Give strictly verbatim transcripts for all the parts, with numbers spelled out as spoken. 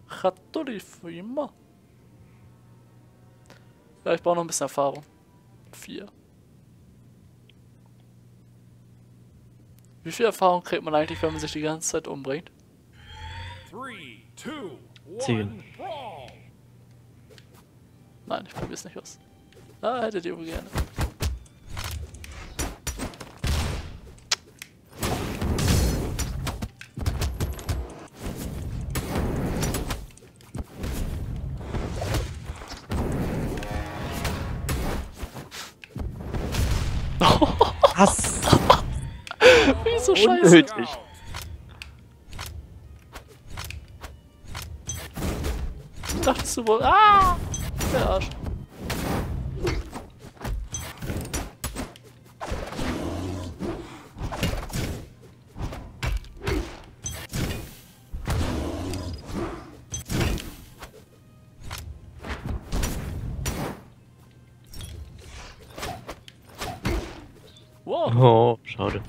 Chaturi für immer. Ja, ich brauche noch ein bisschen Erfahrung. Vier. Wie viel Erfahrung kriegt man eigentlich, wenn man sich die ganze Zeit umbringt? Zehn. Nein, ich probiere es nicht aus. Ah, hättet ihr wohl gerne. Was? Wieso scheiße? Unnötig. Dachtest du wohl? Ah! Der Arsch. Wow. Oh, schade.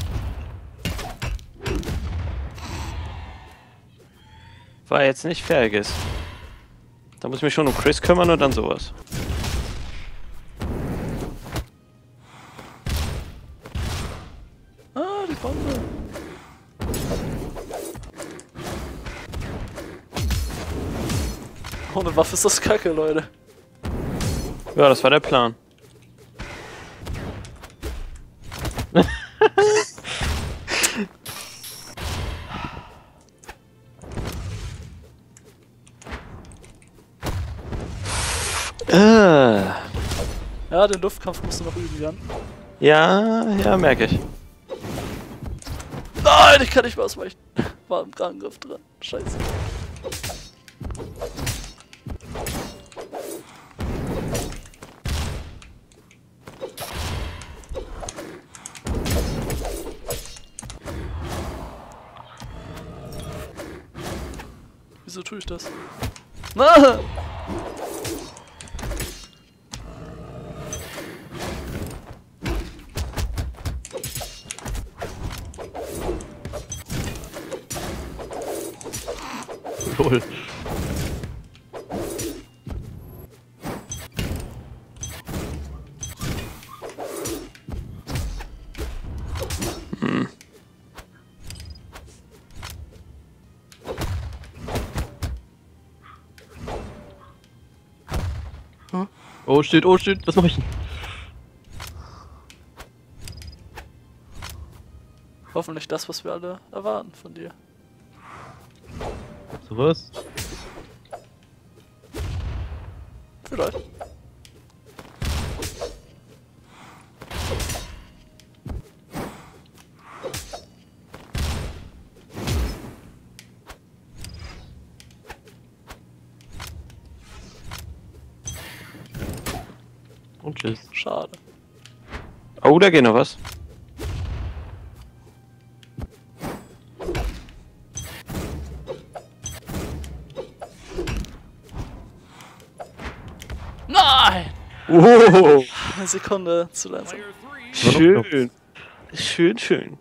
War jetzt nicht Fergus. Da muss ich mich schon um Chris kümmern und dann sowas. Ah, die Bombe. Ohne Waffe ist das kacke, Leute. Ja, das war der Plan. äh. Ja, den Luftkampf musst du noch üben, Jan. Ja, ja, merke ich. Nein, ich kann nicht mehr ausweichen. War im Angriff dran. Scheiße. Wieso tue ich das? Na! Lol. Hm. Hm? Oh, steht, oh, steht, was mache ich denn? Hoffentlich das, was wir alle erwarten von dir. Sowas? Vielleicht. Und tschüss. Schade. Oh, da geht noch was. Nein! Oh, Eine Sekunde zu langsam. schön. Schön, schön.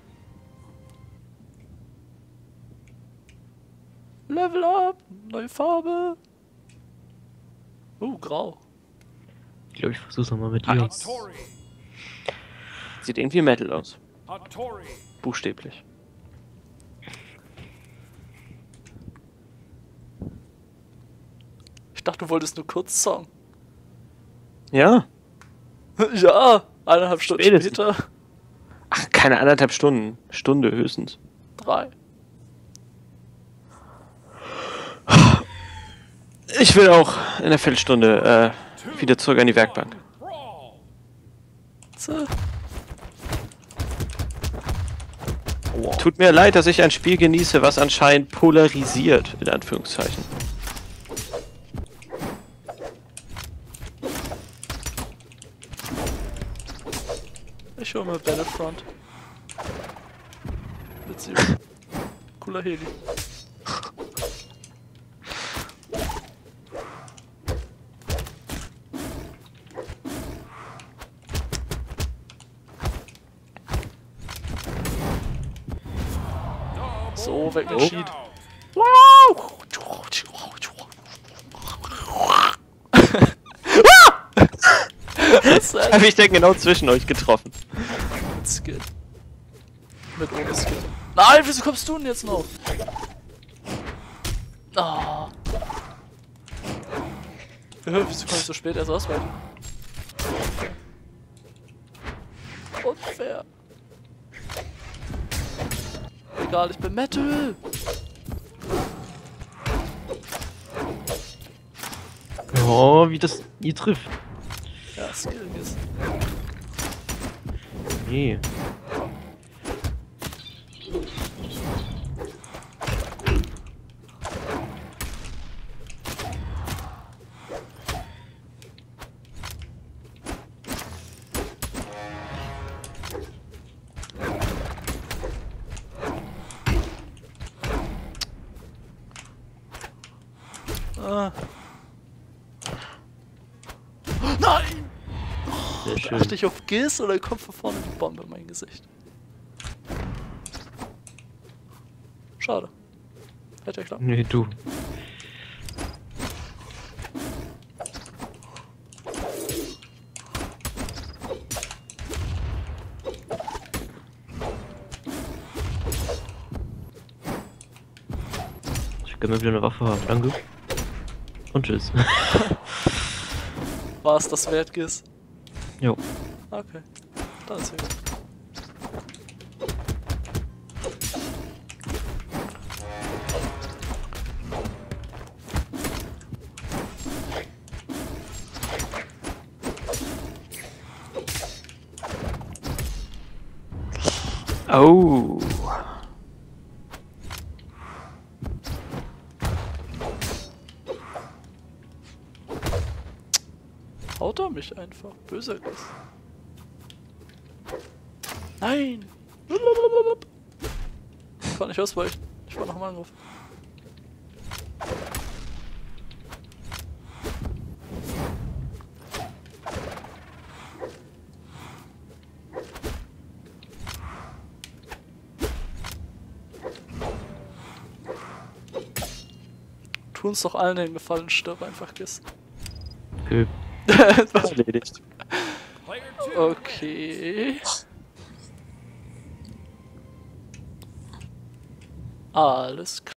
Level up! Neue Farbe! Uh, grau. Ich glaube, ich versuch's nochmal mit dir. Sieht irgendwie Metal aus. Buchstäblich. Ich dachte, du wolltest nur kurz Song. Ja. Ja, eineinhalb Stunden Spätestens. später. Ach, keine anderthalb Stunden. Stunde höchstens. Drei. Ich will auch in einer Viertelstunde äh, wieder zurück an die Werkbank. So. Tut mir leid, dass ich ein Spiel genieße, was anscheinend polarisiert, in Anführungszeichen. Ich hole mir Battlefront. Mit Zero. Cooler Heli. So, weg mit Sheet. Wow! Sehr Hab ich denn genau zwischen euch getroffen? mit Skill. Mit ohne Skill. Nein, wieso kommst du denn jetzt noch? Ah. Wieso kommst du so spät erst ausweichen? Unfair. Egal, ich bin Metal. Oh, wie das nie trifft. Ja, Skill ist. Nee. Ah. Nein! Sehr schön. Achte ich auf Giss oder kommt von vorne die Bombe in mein Gesicht? Schade. Hätte ja klar. Nee, du. Ich kann mal wieder eine Waffe haben, danke. Und tschüss. War es das wert, Giss? Jo. Okay. Dann ist gut. Oh. Haut er mich einfach. Böser Giss. Nein! Ich kann nicht ausweichen. Ich war noch im Angriff. Tu uns doch allen den Gefallen, stirb einfach, Giss. Okay. Was erledigt? Okay. Alles klar.